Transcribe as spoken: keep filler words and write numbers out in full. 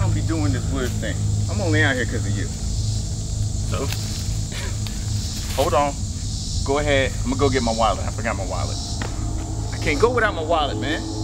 don't be doing this weird thing. I'm only out here because of you. So, hold on. Go ahead. I'm gonna go get my wallet. I forgot my wallet. I can't go without my wallet, man.